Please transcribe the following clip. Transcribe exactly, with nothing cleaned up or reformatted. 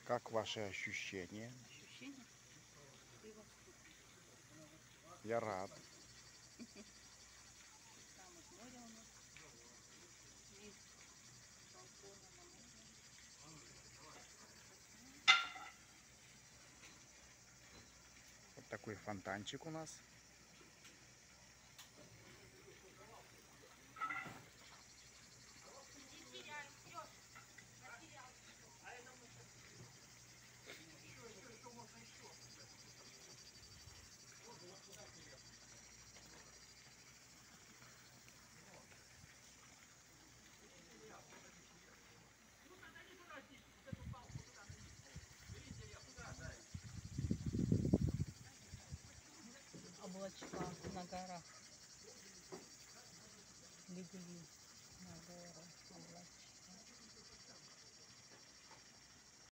Как ваши ощущения? Ощущения превосходные. Я рад. Там вот море у нас, вид с балкона на море. Вот такой фонтанчик у нас. Облачка на горах легли на горы облачка.